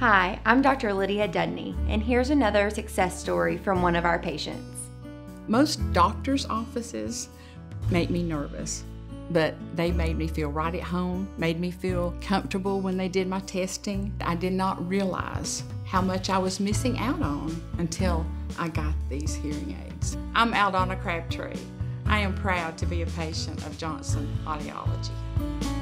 Hi, I'm Dr. Lydia Dudney, and here's another success story from one of our patients. Most doctors' offices make me nervous, but they made me feel right at home, made me feel comfortable when they did my testing. I did not realize how much I was missing out on until I got these hearing aids. I'm Aldona Crabtree. I am proud to be a patient of Johnson Audiology.